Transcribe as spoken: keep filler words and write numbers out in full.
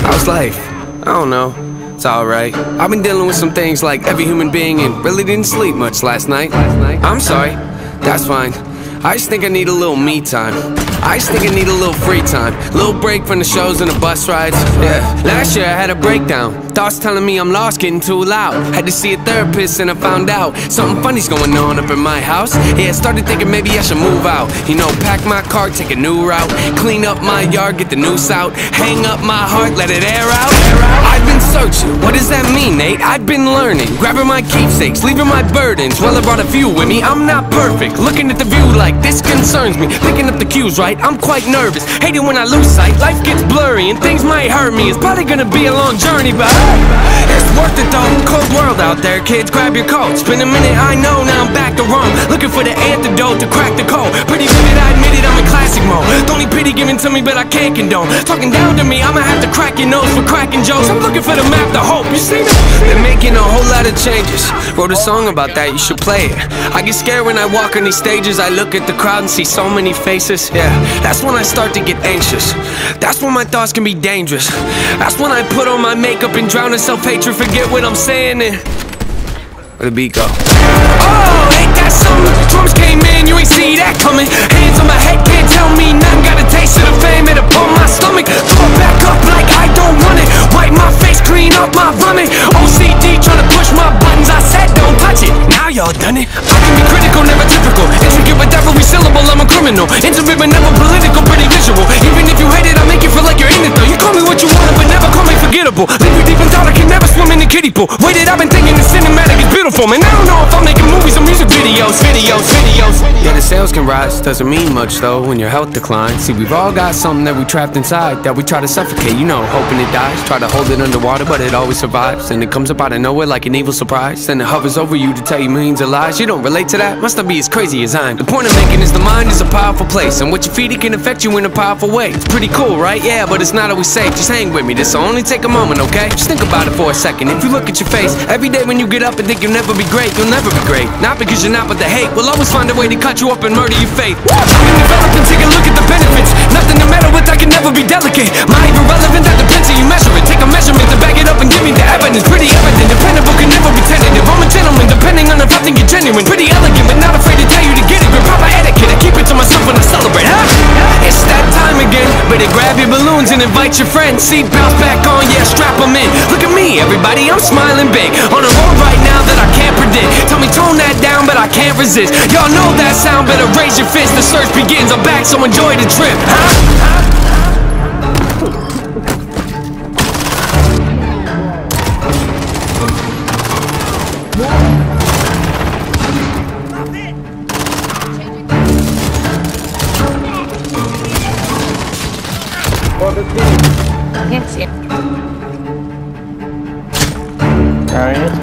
How's life? I don't know. It's alright. I've been dealing with some things like every human being and really didn't sleep much last night. I'm sorry. That's fine. I just think I need a little me time. I just think I need a little free time. Little break from the shows and the bus rides. Yeah. Last year I had a breakdown. Thoughts telling me I'm lost, getting too loud. Had to see a therapist and I found out something funny's going on up in my house. Yeah, started thinking maybe I should move out. You know, pack my car, take a new route. Clean up my yard, get the noose out. Hang up my heart, let it air out. I've been searching, what does that mean, Nate? I've been learning, grabbing my keepsakes, leaving my burdens. Well, I brought a few with me, I'm not perfect. Looking at the view like this concerns me. Picking up the cues right, I'm quite nervous. Hate it when I lose sight, life gets blurry and things might hurt me. It's probably gonna be a long journey, but it's worth it though. Cold world out there, kids, grab your coats. Been a minute, I know, now I'm back to Rome. Looking for the antidote to crack the code. Pretty vivid, I admit it, I'm in classic mode. Don't need pity given to me, but I can't condone talking down to me, I'ma have to crack your nose for cracking jokes. I'm looking for the map to hope, you see me? They're making a whole lot of changes. Wrote a song about that, you should play it. I get scared when I walk on these stages. I look at the crowd and see so many faces. Yeah, that's when I start to get anxious. That's when my thoughts can be dangerous. That's when I put on my makeup and drown in self-hatred. Forget what I'm saying and where the beat go? Oh, ain't that something? Drums came in, you ain't see that coming. Hands on my head, can't tell me nothing. Got a taste of the fame, it upon my stomach. Throw it back up like I don't want it. Wipe my face, clean up my vomit. O C D trying to push my buttons. I said don't touch it, now y'all done it. I can be critical, never typical. Intricate with every syllable, I'm a criminal. Intimate but never political, pretty visual. Even if you hate it, I make you feel like you're in it though. You call me what you want, but never call me forgettable. Leave you deep in thought, I can never swim in the kiddie pool. Waited, I've been thinking the cinematic is beautiful. Man, I don't know if I'm making movies or music videos, videos, videos. Yeah, the sales can rise, doesn't mean much though when your health declines. See, we've all got something that we trapped inside that we try to suffocate, you know, hoping it dies. Try to hold it underwater, but it always survives. And it comes up out of nowhere like an evil surprise. Then it hovers over you to tell you millions of lies. You don't relate to that? Must not be as crazy as I am. The point I'm making is the mind is a powerful place, and what you feed it can affect you in a powerful way. It's pretty cool, right? Yeah, but it's not always safe. Just hang with me, this'll only take a moment, okay? Just think about it for a second. If you look at your face every day when you get up and think you'll never be great, you'll never be great. Not because you're not, but the hate will always find a way to cut you up and murder your faith. I can develop and take a look at the benefits. Nothing to meddle with, I can never be delicate. My even relevant, that depends how you measure it. Take a measurement to back it up and give me the evidence. Pretty evident, dependable, can never be tentative. I'm a gentleman, depending on if I think you're genuine. Pretty elegant, but not afraid to tell you to get it. With proper etiquette, I keep it to myself when I celebrate, huh? It's that time again. Better grab your balloons and invite your friends. Seat belts back on, yeah, strap them in. Look at me, everybody, I'm smiling big. On a road right now that I can't predict. Tell me tone that down, but I can't resist. Y'all know that sound, better raise your fist. The search begins, I'm back, so enjoy the trip, huh? Can't see it. Alright.